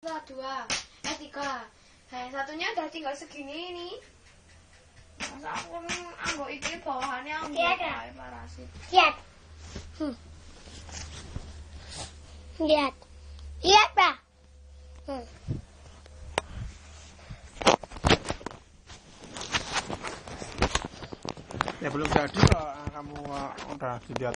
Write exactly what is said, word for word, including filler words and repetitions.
Dua, eh tiga. Nah, satunya udah tinggal segini ini. Masa aku anggo iki bawahannya anggo kae parasit. Lihat. Hmm. Lihat. Lihat, Pak. Hmm. Ya belum jadi kok kamu udah dilihat.